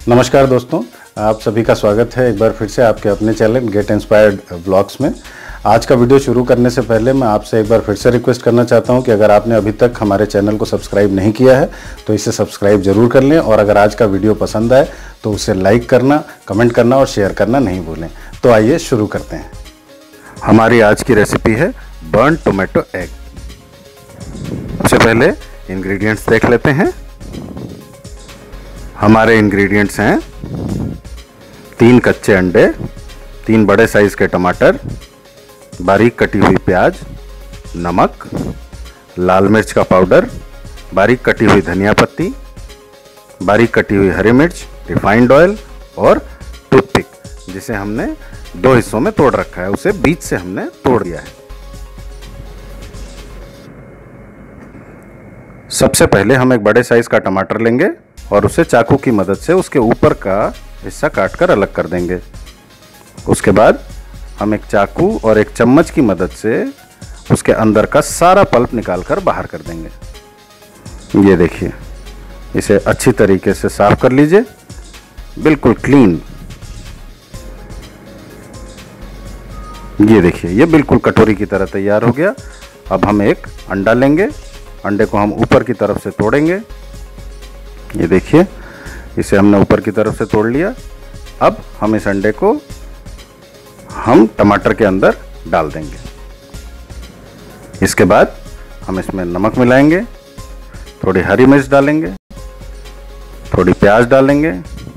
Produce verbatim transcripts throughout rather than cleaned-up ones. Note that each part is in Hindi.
नमस्कार दोस्तों, आप सभी का स्वागत है एक बार फिर से आपके अपने चैनल गेट इंस्पायर्ड व्लॉग्स में। आज का वीडियो शुरू करने से पहले मैं आपसे एक बार फिर से रिक्वेस्ट करना चाहता हूं कि अगर आपने अभी तक हमारे चैनल को सब्सक्राइब नहीं किया है तो इसे सब्सक्राइब जरूर कर लें, और अगर आज का वीडियो पसंद आए तो उसे लाइक करना, कमेंट करना और शेयर करना नहीं भूलें। तो आइए शुरू करते हैं। हमारी आज की रेसिपी है बर्न टोमेटो एग। सबसे पहले इंग्रेडिएंट्स देख लेते हैं। हमारे इंग्रेडिएंट्स हैं तीन कच्चे अंडे, तीन बड़े साइज के टमाटर, बारीक कटी हुई प्याज, नमक, लाल मिर्च का पाउडर, बारीक कटी हुई धनिया पत्ती, बारीक कटी हुई हरी मिर्च, रिफाइंड ऑयल और टूथपिक, जिसे हमने दो हिस्सों में तोड़ रखा है, उसे बीच से हमने तोड़ दिया है। सबसे पहले हम एक बड़े साइज का टमाटर लेंगे और उसे चाकू की मदद से उसके ऊपर का हिस्सा काटकर अलग कर देंगे। उसके बाद हम एक चाकू और एक चम्मच की मदद से उसके अंदर का सारा पल्प निकालकर बाहर कर देंगे। ये देखिए, इसे अच्छी तरीके से साफ कर लीजिए, बिल्कुल क्लीन। ये देखिए, ये बिल्कुल कटोरी की तरह तैयार हो गया। अब हम एक अंडा लेंगे, अंडे को हम ऊपर की तरफ से तोड़ेंगे। ये देखिए, इसे हमने ऊपर की तरफ से तोड़ लिया। अब हम इस अंडे को हम टमाटर के अंदर डाल देंगे। इसके बाद हम इसमें नमक मिलाएंगे, थोड़ी हरी मिर्च डालेंगे, थोड़ी प्याज डालेंगे,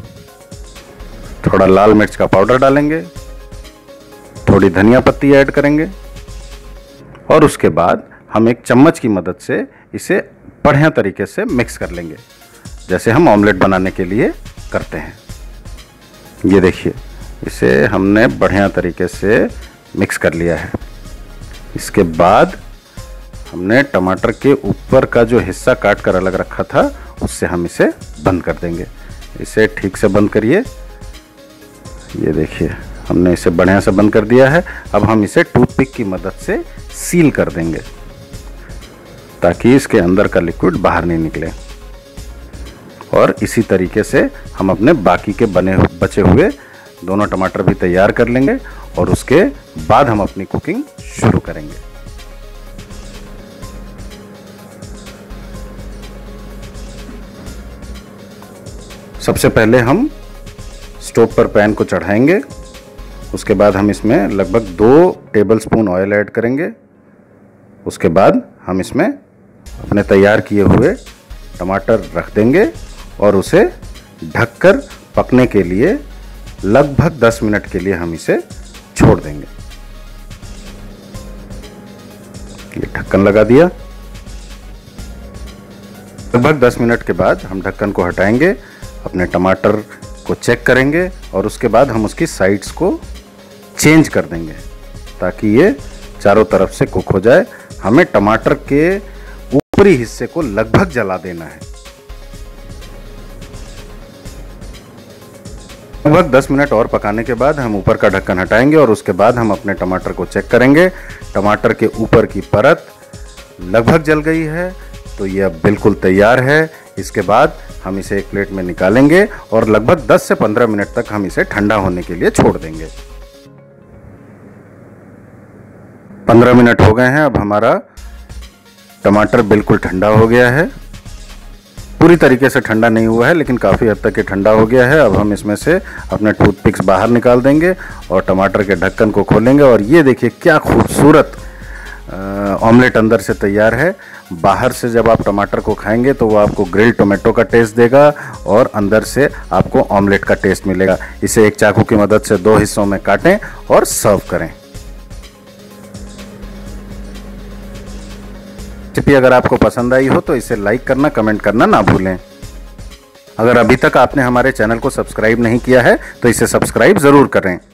थोड़ा लाल मिर्च का पाउडर डालेंगे, थोड़ी धनिया पत्ती ऐड करेंगे और उसके बाद हम एक चम्मच की मदद से इसे बढ़िया तरीके से मिक्स कर लेंगे, जैसे हम ऑमलेट बनाने के लिए करते हैं। ये देखिए, इसे हमने बढ़िया तरीके से मिक्स कर लिया है। इसके बाद हमने टमाटर के ऊपर का जो हिस्सा काट कर अलग रखा था उससे हम इसे बंद कर देंगे। इसे ठीक से बंद करिए। ये देखिए, हमने इसे बढ़िया से बंद कर दिया है। अब हम इसे टूथपिक की मदद से सील कर देंगे ताकि इसके अंदर का लिक्विड बाहर नहीं निकले। और इसी तरीके से हम अपने बाकी के बने बचे हुए दोनों टमाटर भी तैयार कर लेंगे और उसके बाद हम अपनी कुकिंग शुरू करेंगे। सबसे पहले हम स्टोव पर पैन को चढ़ाएंगे। उसके बाद हम इसमें लगभग दो टेबलस्पून ऑयल ऐड करेंगे। उसके बाद हम इसमें अपने तैयार किए हुए टमाटर रख देंगे और उसे ढककर पकने के लिए लगभग दस मिनट के लिए हम इसे छोड़ देंगे। ये ढक्कन लगा दिया। लगभग दस मिनट के बाद हम ढक्कन को हटाएंगे, अपने टमाटर को चेक करेंगे और उसके बाद हम उसकी साइड्स को चेंज कर देंगे ताकि ये चारों तरफ से कुक हो जाए। हमें टमाटर के ऊपरी हिस्से को लगभग जला देना है। लगभग दस मिनट और पकाने के बाद हम ऊपर का ढक्कन हटाएंगे और उसके बाद हम अपने टमाटर को चेक करेंगे। टमाटर के ऊपर की परत लगभग जल गई है, तो ये अब बिल्कुल तैयार है। इसके बाद हम इसे एक प्लेट में निकालेंगे और लगभग दस से पंद्रह मिनट तक हम इसे ठंडा होने के लिए छोड़ देंगे। पंद्रह मिनट हो गए हैं। अब हमारा टमाटर बिल्कुल ठंडा हो गया है। पूरी तरीके से ठंडा नहीं हुआ है, लेकिन काफ़ी हद तक ये ठंडा हो गया है। अब हम इसमें से अपने टूथपिक्स बाहर निकाल देंगे और टमाटर के ढक्कन को खोलेंगे और ये देखिए क्या खूबसूरत ऑमलेट अंदर से तैयार है। बाहर से जब आप टमाटर को खाएंगे तो वो आपको ग्रिल्ड टोमेटो का टेस्ट देगा और अंदर से आपको ऑमलेट का टेस्ट मिलेगा। इसे एक चाकू की मदद से दो हिस्सों में काटें और सर्व करें। रेसिपी अगर आपको पसंद आई हो तो इसे लाइक करना, कमेंट करना ना भूलें। अगर अभी तक आपने हमारे चैनल को सब्सक्राइब नहीं किया है तो इसे सब्सक्राइब ज़रूर करें।